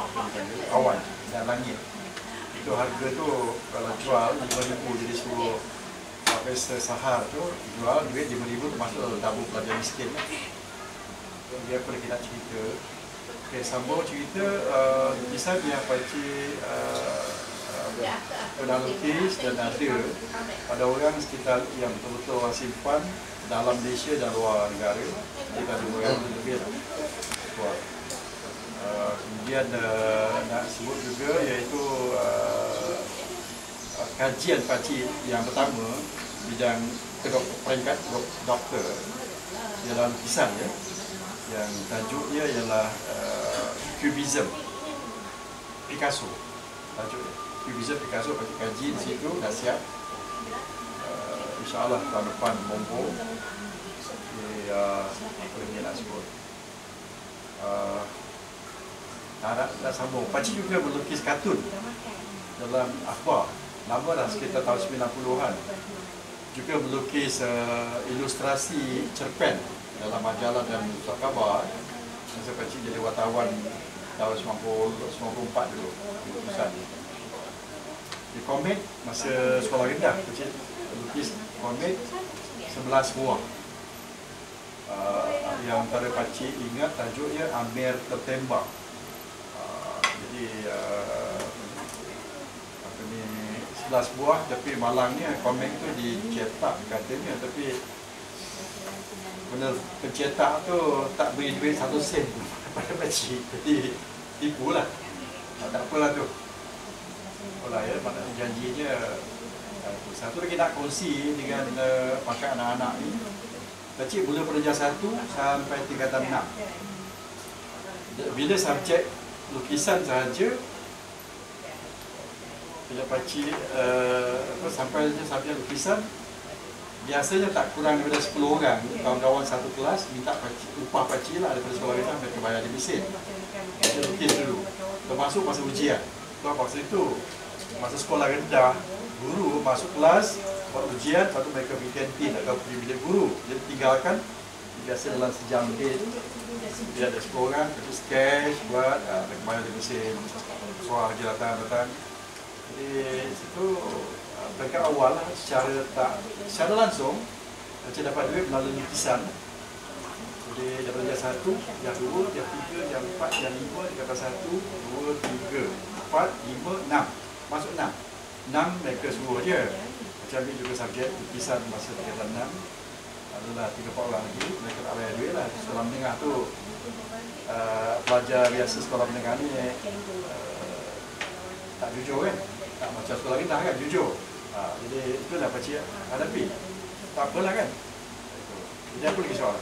awan dan langit. Itu harga tu kalau jual 5,000 jadi suruh Profesor Sahar tu jual duit 5,000 termasuk tabung pelajar miskin. Dia apa lagi nak cerita? Okay, sambung cerita lukisan yang pakcik pernah lukis dan ada pada orang sekitar yang betul-betul orang simpan dalam Malaysia dan luar negara. Kita ada orang lebih kuat. Kemudian nak sebut juga iaitu kajian pakcik yang pertama bidang peringkat doktor dalam lukisan ya, yang tajuknya ialah Cubism Picasso. Tajuknya Cubism Picasso, pakcik kaji di situ dah siap. InsyaAllah tahun depan Mompo. Apa lagi nak sebut? Nak sambung. Pakcik juga melukis kartun dalam akhbar. Lama dah, sekitar tahun 90-an. Juga melukis ilustrasi cerpen dalam majalah dan surat khabar. Masa pakcik jadi wartawan tahun 94 dulu. Lukisan. Di komik masa sekolah rendah, pakcik lukis komik 11 buah. Yang antara pakcik ingat tajuknya Amir Tertembak. Jadi 11 buah, tapi malangnya komik tu dicetak katanya, tapi benar pencetak tu tak beri duit 1 sen kepada pakcik. Jadi tipulah. Tak apalah tu. Apalah ya, maknanya janjinya. Satu lagi nak kongsi dengan pakai anak-anak ni. Pakcik mula darjah 1 sampai tingkatan 6. Bila subjek lukisan sahaja, bila pakcik sampai subjek lukisan, biasanya tak kurang daripada 10 orang kawan-kawan satu kelas minta pakcik, upah pakcik lah daripada sekolah rendah, mereka bayar di mesin. Pakcik lukis dulu, termasuk masa ujian. Masa itu, masa sekolah rendah, guru masuk kelas buat ujian, lepas tu mereka pergi kantin atau pergi bilik guru. Jadi tinggalkan, biasa dalam sejam lebih dia ada 10 orang, itu sketch buat, mereka bayar di mesin, suara je datang. Jadi situ mereka awal lah, secara langsung macam dapat duit melalui lukisan. Jadi daripada jam 1, jam 2, jam 3, jam 4, jam 5, dikata 1, 2, 3, 4, 5, 6. Masuk 6. 6 mereka suruh je. Macam ni juga subjek lukisan masa tingkatan 6. Adalah 3-4 orang lagi, mereka tak bayar duit lah. Sekolah menengah tu, pelajar biasa sekolah menengah ni tak jujur kan. Tak macam sekolah rendah kan, jujur. Jadi itulah pakcik hadapi. Tak apalah kan. Jadi apa lagi soalan?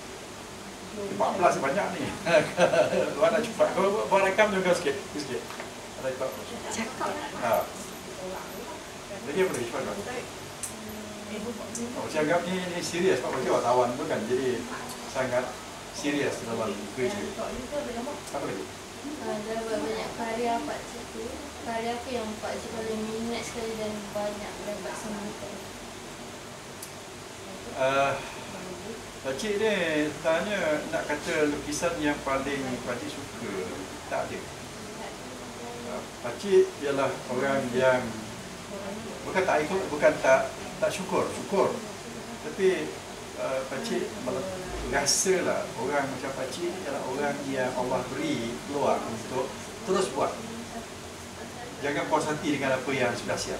14 banyak ni. Luar nak cepat. Kau buat rekam juga sikit. Rekam. Cakap. Jadi apa lagi cepat? Pakcik anggap ni serius. Pakcik wartawan tu kan. Jadi sangat serius dalam kerja. Apa lagi? Dalam banyak karya pakcik tu, karya apa yang pakcik paling minat sekali dan banyak dapat sambutan? Pakcik ni tanya nak kata lukisan yang paling pakcik suka, tak ada. Pakcik ialah orang yang bukan tak ikut, bukan tak syukur. Tapi pakcik rasalah orang macam pakcik ialah orang yang Allah beri peluang untuk terus buat. Jangan puas hati dengan apa yang sudah siap.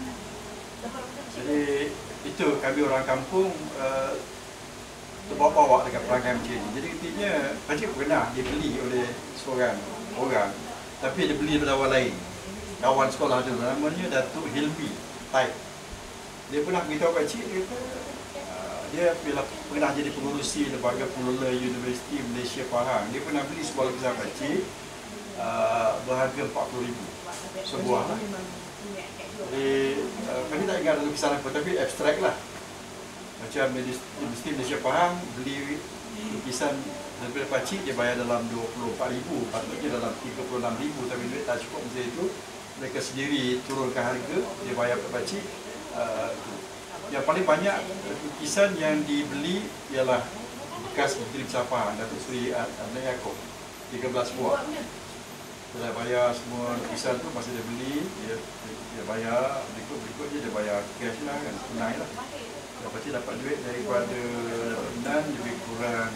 Jadi itu kami orang kampung terbawa-bawa dengan perangai macam ni. Jadi intinya pakcik pernah dibeli oleh seorang orang, tapi dia beli daripada orang lain. Kawan sekolah dulu, namanya Datuk Hilmi Taib. Dia pernah beritahu pakcik, dia kata dia pernah jadi pengurusi lembaga pengelola Universiti Malaysia Pahang. Dia pernah beli sebuah lukisan pakcik berharga RM40,000 sebuah lah. Jadi kami tak ingat lukisan apa, tapi abstrak lah. Macam Universiti Malaysia Pahang beli lukisan daripada pakcik, dia bayar dalam RM24,000, patutnya dalam RM36,000, tapi duit tak cukup masa itu. Mereka sendiri turunkan harga, dia bayar kepada pakcik. Yang paling banyak lukisan yang dibeli ialah bekas Menteri Besar Pahang, Datuk Seri Adnan Yaakob, 13 buah. Dia dah bayar semua lukisan tu, masa dia beli, dia bayar, berikut dia bayar cash lah kan, tunai lah. Lepas tu dapat duit daripada dan lebih kurang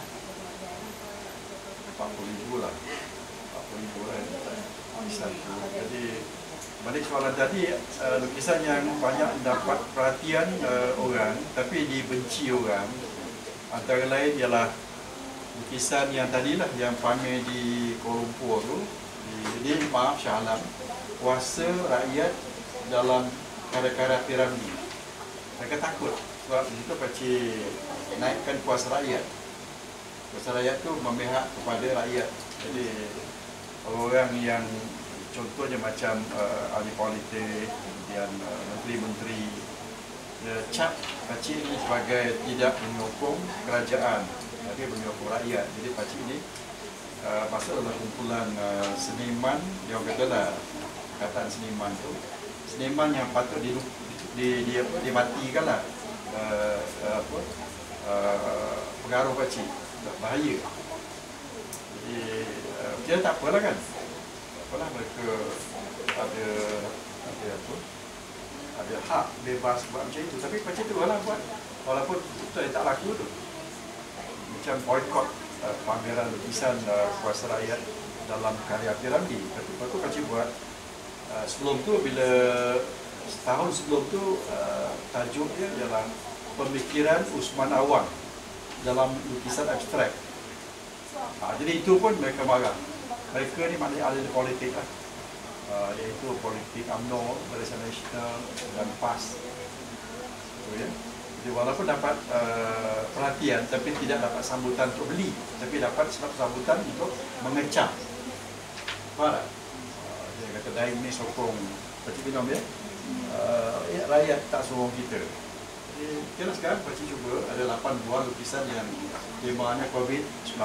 40,000 lah. 40,000 lah lukisan tu. Jadi balik soalan tadi, lukisan yang banyak dapat perhatian orang tapi dibenci orang, antara lain ialah lukisan yang tadilah yang pamer di Kuala Lumpur tu. Jadi maaf Shah Alam, kuasa rakyat dalam karya-karya P.Ramlee. Mereka takut sebab di situ pakcik naikkan kuasa rakyat. Kuasa rakyat tu memihak kepada rakyat. Jadi orang yang contohnya macam ahli politik, kemudian menteri-menteri, cap pakcik ini sebagai tidak menyokong kerajaan tapi menyokong rakyat. Jadi pakcik ini masuk dalam kumpulan seniman, dia orang katalah perkataan seniman tu, seniman yang patut dimatikan lah pengaruh pakcik, bahaya. Jadi dia tak apalah kan, tak apalah, mereka ada hak bebas buat macam itu, tapi pakcik tu lah buat, walaupun betul tak laku tu, macam boykot pameran lukisan kuasa rakyat dalam karya P.Ramlee. Lepas tu pakcik buat sebelum tu, bila setahun sebelum tu, tajuk dia ialah pemikiran Usman Awang dalam lukisan abstrak. Jadi itu pun mereka marah. Mereka ni maknanya ahli politik lah, iaitu politik UMNO, Barisan Nasional dan PAS. Ya. Jadi walaupun dapat perhatian tapi tidak dapat sambutan untuk beli, tapi dapat sambutan untuk mengecam. Faham tak? Dia kata Daim ni sokong pakcik minum ya. Rakyat tak sokong kita. Jadi kira sekarang pakcik cuba ada 8 buah lukisan yang temanya COVID-19.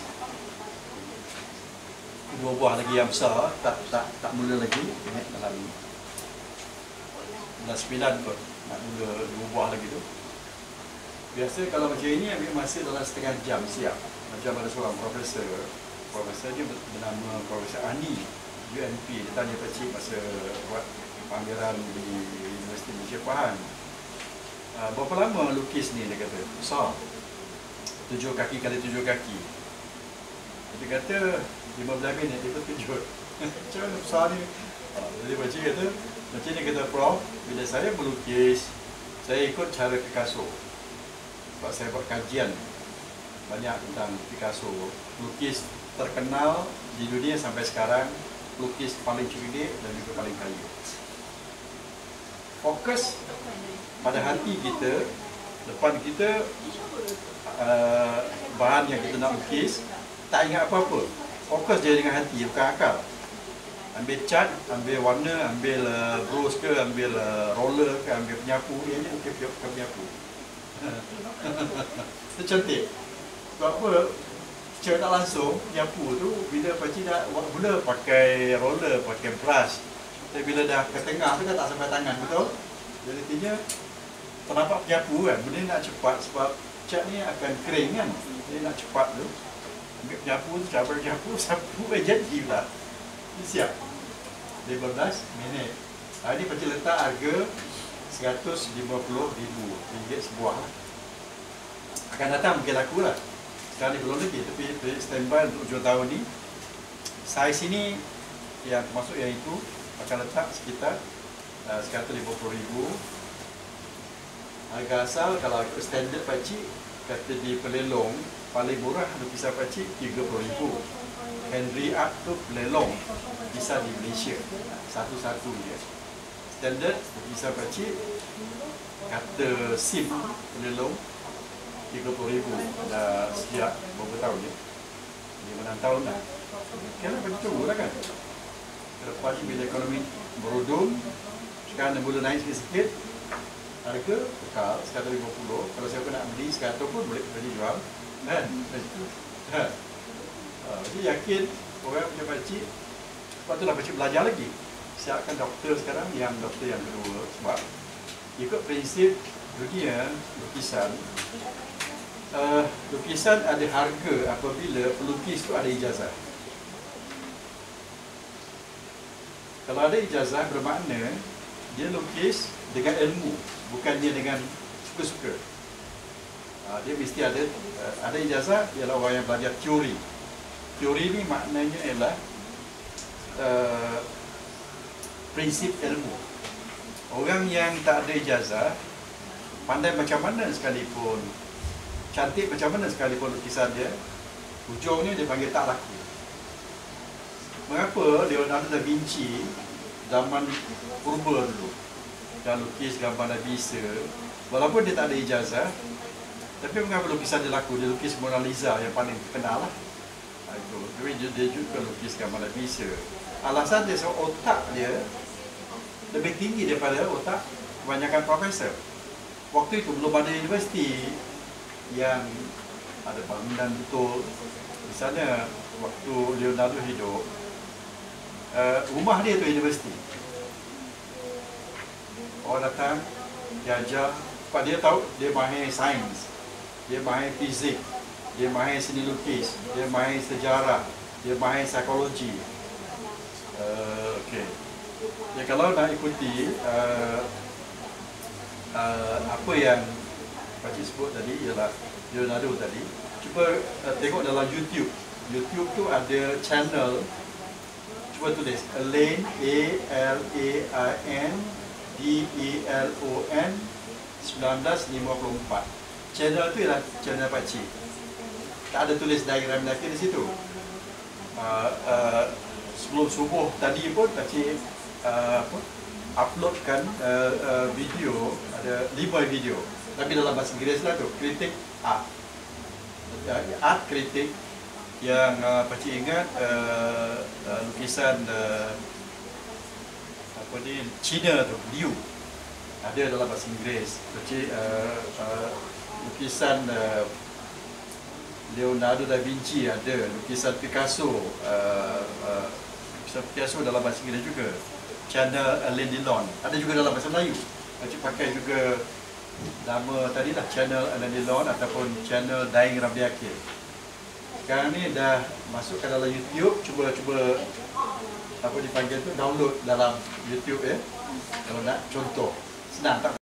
2 buah lagi yang besar, tak mula lagi, dalam bulan 9 kot nak mula 2 buah lagi tu. Biasa kalau macam ini ambil masa dalam setengah jam siap. Macam ada seorang profesor dia bernama Profesor Ani UNP, dia tanya pakcik masa buat pameran di Universiti Malaysia Pahang, berapa lama lukis ni, dia kata besar, 7 kaki kali 7 kaki. Dia kata 15 minit dia terkejut. Macam mana besar ni? Jadi pakcik kata, macam ni kata Prof, bila saya melukis, saya ikut cara Picasso. Sebab saya buat kajian banyak tentang Picasso, lukis terkenal di dunia sampai sekarang, lukis paling cerdik dan juga paling kaya. Fokus pada hati kita, depan kita bahan yang kita nak lukis, tak ingat apa-apa. Fokus je dengan hati, bukan akal. Ambil cat, ambil warna, ambil brush ke, ambil roller ke, ambil penyapu, dia je bukan penyapu. Itu cantik. Sebab apa? Secara tak langsung, penyapu tu bila pakcik dah mula pakai roller, pakai brush, tapi bila dah ke tengah tu kan tak sampai tangan, betul? Jadi artinya terdapat penyapu kan, benda nak cepat sebab cat ni akan kering kan. Jadi nak cepat tu, ambil penyapu tu, cabar penyapu, sapu jadi pula. Ini siap 15 minit. Ini pakcik letak harga RM150,000 sebuah lah. Akan datang mungkin laku lah. Sekarang ni belum lagi, tapi standby untuk hujung tahun ni. Saiz ini yang termasuk yang itu akan letak sekitar RM150,000. Harga asal kalau standard pakcik kata di pelelong paling murah lukisan pakcik RM30,000. Henry Art tu pelelong bisa di Malaysia satu-satu je. Standard lukisan pakcik kata SIM pelelong RM30,000 dah sejak beberapa tahun je, 5-6 tahun dah. Kena pakcik tunggulah kan. Lepas ni bila ekonomi berudum, sekarang dah mula naik sikit-sikit, harga kekal RM150. Kalau siapa nak beli RM100 pun boleh jual kan. Jadi yakin orang macam pakcik. Sebab itulah pakcik belajar lagi, siapkan doktor sekarang, yang doktor yang kedua. Sebab ikut prinsip dunia lukisan, lukisan ada harga apabila pelukis tu ada ijazah. Kalau ada ijazah bermakna dia lukis dengan ilmu, bukannya dengan suka-suka. Dia mesti ada ijazah ialah orang yang belajar teori. Teori ni maknanya ialah prinsip ilmu. Orang yang tak ada ijazah, pandai macam mana sekalipun, cantik macam mana sekalipun lukisan dia, ujungnya dia panggil tak laku. Mengapa Leonardo da Vinci zaman purba dulu dan lukis gambar Nabi Isa, walaupun dia tak ada ijazah, tapi mengapa lukisan dia laku? Dia lukis Mona Lisa yang paling terkenal lah. Tapi dia juga lukis gambar Nabi Isa. Alasan dia sebab otak dia lebih tinggi daripada otak kebanyakan profesor. Waktu itu belum ada universiti yang ada bangunan betul. Misalnya waktu Leonardo hidup, rumah dia tu universiti. Orang datang, dia ajar, sebab dia tahu dia mahir sains, dia mahir fizik, dia mahir seni lukis, dia mahir sejarah, dia mahir psikologi. Okey. Ya, kalau nak ikuti apa yang Pakcik sebut tadi ialah Leonardo tadi, cuba tengok dalam YouTube. YouTube tu ada channel, cuba tulis Alain, A-L-A-I-N D-E-L-O-N 1954. Channel tu ialah channel Pakcik. Tak ada tulis diagram lagi di situ. Sebelum subuh tadi pun Pakcik uploadkan video, ada 5 video, tapi dalam bahasa Inggeris lah tu, kritik art. Art kritik yang Pakcik ingat lukisan apa ni, Cina tu, Liu, ada dalam bahasa Inggeris. Pakcik lukisan Leonardo da Vinci ada, lukisan Picasso, lukisan Picasso dalam bahasa Inggeris juga. Channel Alain Delon ada juga dalam bahasa Melayu. Pakcik pakai juga nama tadi lah, channel Alain Delon ataupun channel Daing Ramli Akil. Sekarang ni dah masuk ke dalam YouTube. Cuba apa dipanggil tu, download dalam YouTube ya. Kalau nak contoh, senang tak?